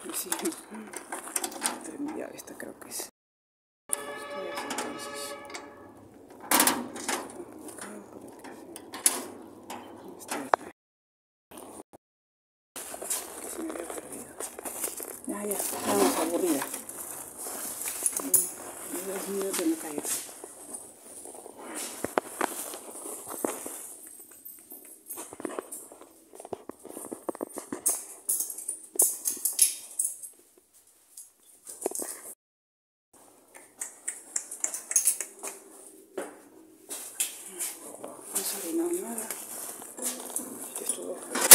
Sí. Ya, esta creo que es. Esto es entonces. Se me había perdido. Ya, estamos aburrida. Dios mío, que me caigo. No sale nada. Esto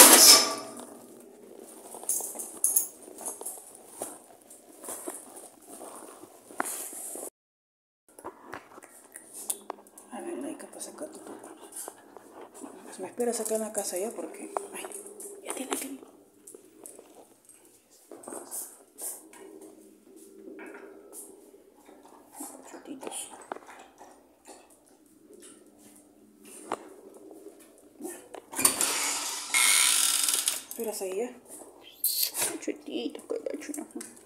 a ver, no hay que pasar acá. Pues me esperas acá en la casa ya porque... Ay, ya tiene que ir. Chutitos. ¿Esperas ahí ya? Chutitos, que gacho.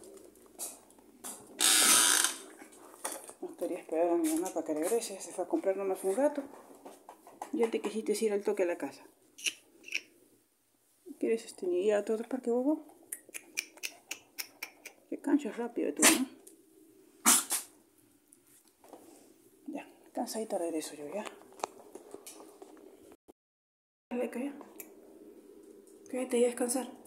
No quería esperar a mi mamá para que regrese. Se fue a comprar nomás un rato. Ya te quisiste ir al toque a la casa. ¿Quieres ir a todo el parque, bobo? Que canchas rápido tú, ¿no? Ya, cansadita regreso yo, ya. Dale, calla. Cállate y a descansar.